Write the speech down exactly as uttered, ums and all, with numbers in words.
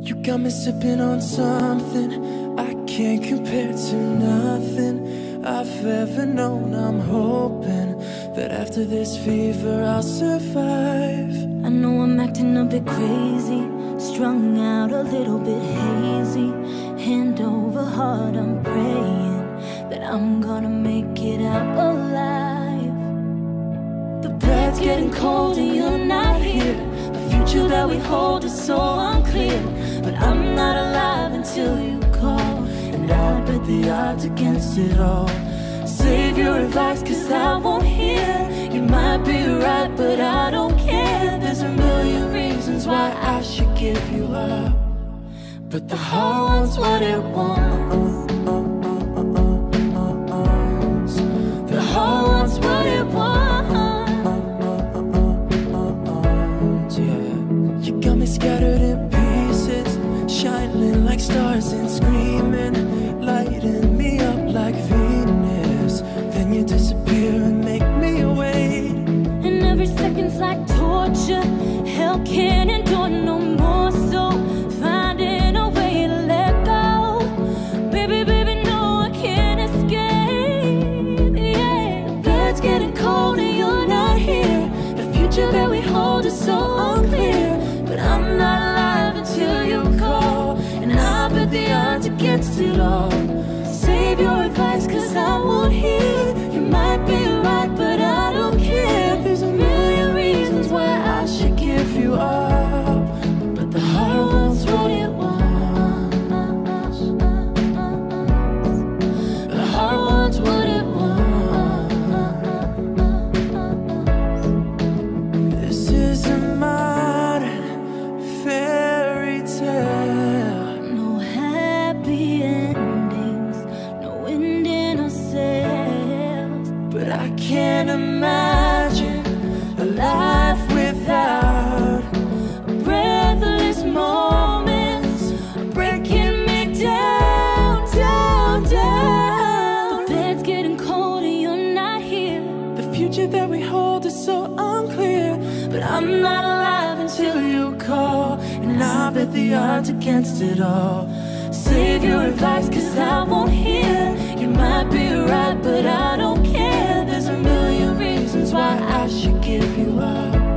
You got me sipping on something I can't compare to nothing I've ever known. I'm hoping that after this fever I'll survive. I know I'm acting a bit crazy, strung out a little bit hazy. Hand over heart, I'm praying that I'm gonna make it out alive. The bed's getting cold and you're not here. The future that we hold is so unclear. But I'm not alive until you call, and I bet the odds against it all. Save your advice, cause I won't hear. You might be right, but I don't care. There's a million reasons why I should give you up, but the heart wants what it wants. The heart wants what it wants. Yeah, you got me scattered in pieces, shining like stars and screaming, lighting me up like Venus. Then you disappear and make me wait. And every second's like torture. Hell can't endure no more, so finding a way to let go. Baby, baby, no, I can't escape. Yeah, the bed's getting cold and you're not here. The future that we hold is so unclear. But I'm not alive until you call, and I bet the odds against it all. Save your advice, cause I won't hear. You might be right, but I don't care. There's a million reasons why I should give you up, but the heart wants what it wants. The heart wants what it wants. This is a modern fairy tale. No happy endings, no wind in our sails. But I can't imagine a life without Breathless moments breaking me down, down, down. The bed's getting cold and you're not here. the future that we hold is so unclear. But I'm not alive until you call, And I bet the odds against it all. save your advice, cause I won't hear. You might be right, but I don't care. There's a million reasons why I should give you up,